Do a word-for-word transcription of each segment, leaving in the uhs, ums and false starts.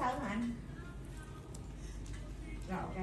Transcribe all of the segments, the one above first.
sớm hả anh? Rồi ok.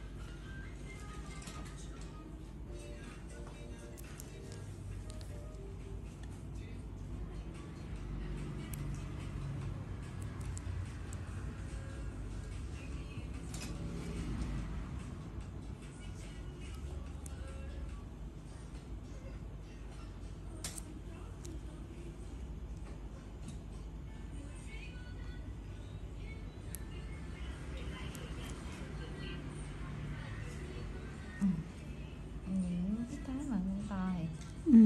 Ừ.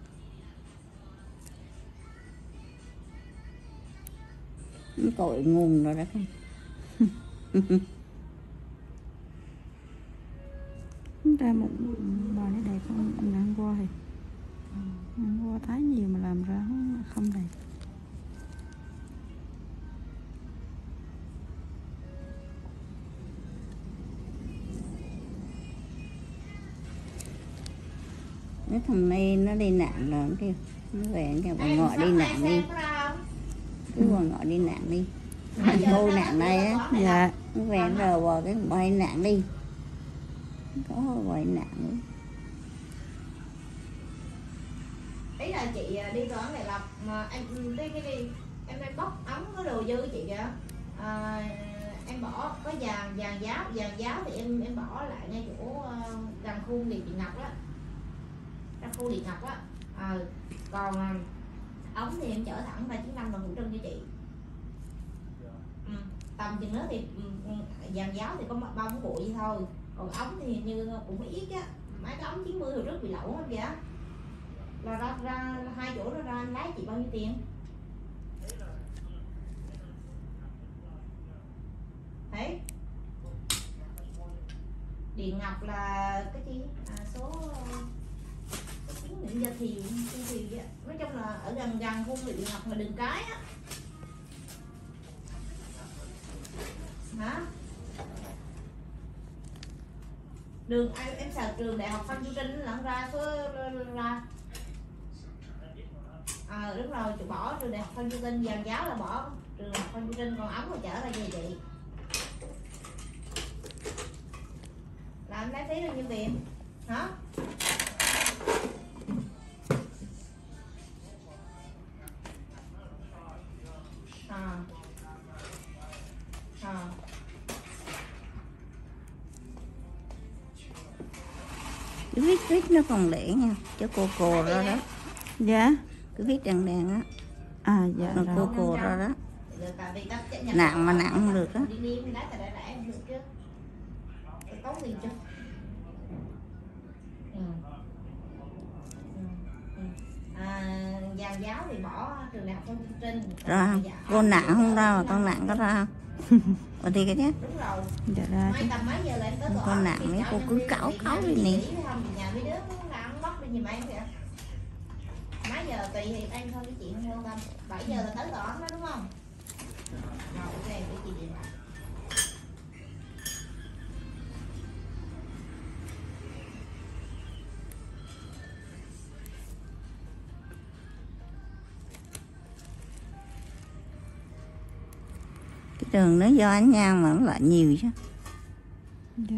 Cội nguồn rồi đó không? Ra một bò nó đẹp không? Anh ăn qua thì ăn qua thái nhiều mà làm ra không đẹp. Cái thằng này nó đi nạn rồi kêu nó về kêu bà ngọ đi nạn đi, cứ bà ngọ đi nạn đi, thằng cô nạn này á. Dạ. Nó về rồi vào cái bay nạn đi, có bay nạn nữa. Ý là chị đi toán này lập mà em đi cái đi em em bóc ống có đồ dư chị kìa. À, em bỏ có vàng vàng giáo vàng giáo thì em em bỏ lại ngay chỗ uh, gần khu điện bị ngập á, ra khu điện ngập á. À, còn uh, ống thì em chở thẳng ba chín năm đồng Hữu Trân cho chị. Ừ, tầm chừng nữa thì um, vàng giáo thì có bông bộ vậy thôi, còn ống thì như cũng ít á, mấy cái ống chín mươi hồi trước bị lẩu không kìa. Là ra, ra hai chỗ đó ra anh lái chị bao nhiêu tiền? Đấy. Điện ngập là cái gì? À, số những giờ thì thì nói chung là ở gần gần khu điện ngập mà đường cái á. Hả? Đường em, em sợ trường đại học Phan Chu Trinh là ra số ra. À, đúng rồi, chị bỏ trường đại học Phan Chu Trinh, vàng giáo là bỏ trường đại học Phan Chu Trinh, còn ống là chở ra về chị. Là em lấy phí bao nhiêu tiền? Hả? À. À. Cái viết viết nó còn lẻ nha, chứ cô cô ra đó. Dạ. Cứ viết đèn đèn á. À dạ rồi. Cô cô ra đó. Nặng mà nặng không được á. À, vàng giáo thì bỏ trường đại học Phan Chu Trinh. Ra cô nặng không ra mà con nặng có ra không? Ở đây cái nhé. Đúng rồi. Dạ ra chứ. Mấy mấy giờ lại tới con nặng mấy cô cứ cảo cảo đi nè. Nhà mấy đứa nó ăn mất đi như mấy vậy. Mấy giờ tùy thì em thôi cái chuyện theo tâm. bảy giờ là tới tòa đó đúng không? Rồi ok để chị điện lại. Cái đường nó do ánh nhang mà nó lại nhiều chứ. Dạ.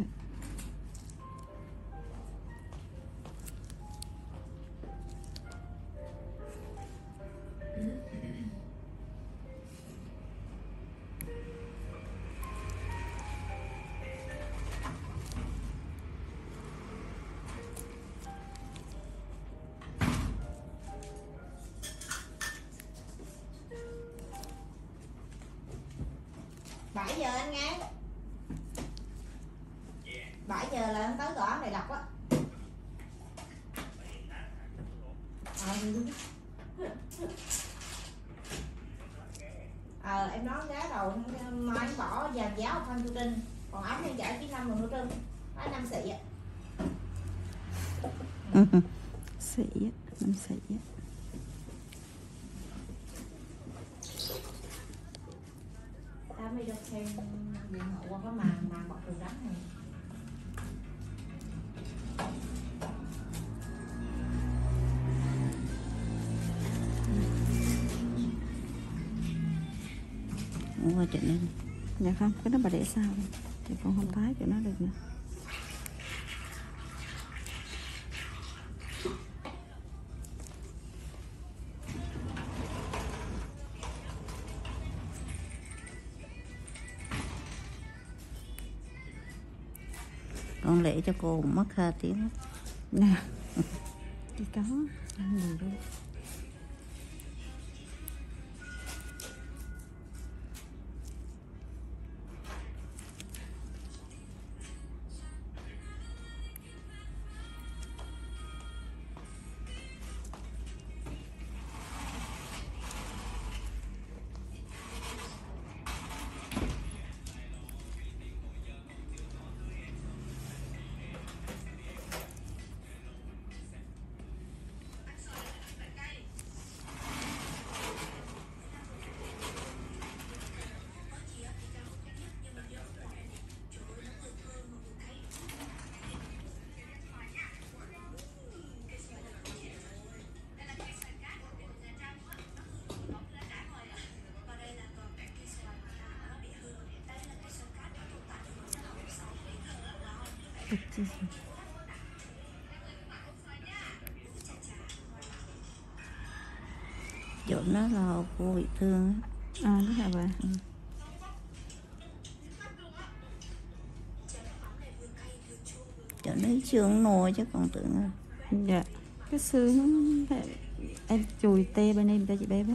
bảy giờ anh nghe. bảy giờ là anh tới tòa này đọc á. Ờ em nói giá rồi, mai anh bỏ vàng giáo Phan Chu Trinh, còn ống em trả chín năm đồng Hữu Trân, nói năm xị á. Xị á, năm xị á. Ta mới được thêm điện thoại qua cái màn màn bọc đường đắng này. Mua qua trận đi. Dạ không, cái đó bà để sao rồi. Thì con không thái cho nó được nữa. Con lễ cho cô cũng mất hai tiếng. Nè, chỉ có ăn được đâu. Chỗ nó là cô bị thương á. À, đó hả bà? Ừ. Chỗ nó xương nồi chứ còn tưởng là... Dạ. Cái xương em chùi tê bên em cho chị bé với.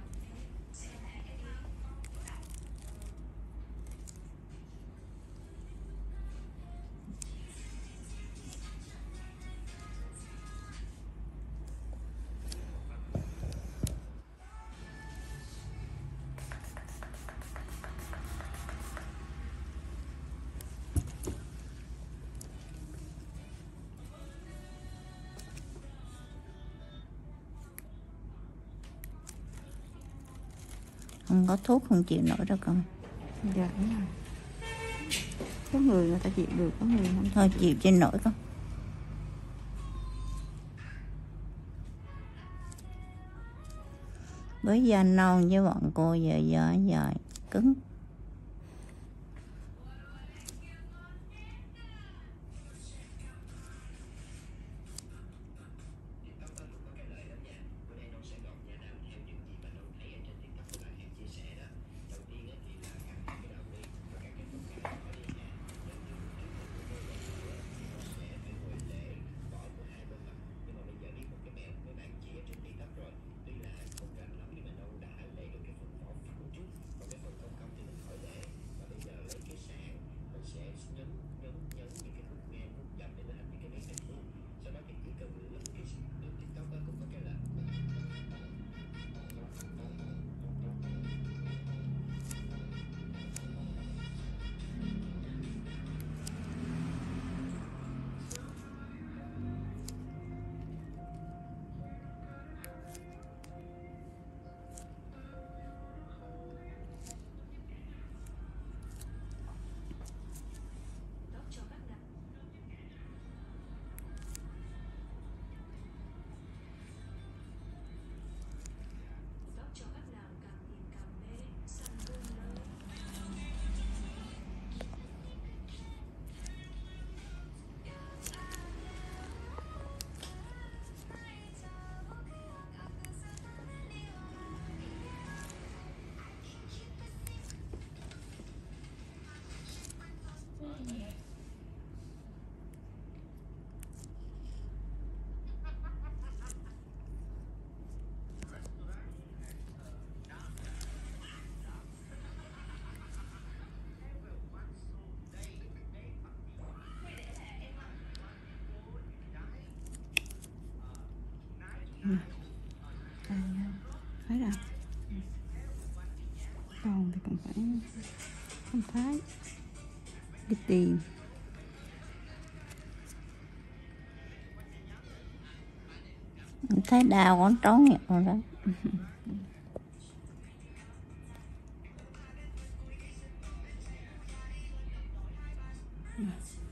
Không có thuốc không chịu nổi đâu con. Dạ đúng rồi. Có người người ta chịu được, có người không. Thôi chịu trên nổi con. Với da non với bọn cô giờ giờ dài cứng. Thấy rồi. Còn thì cũng phải không thái đi tìm. Thấy đau con trống nhẹ rồi đó.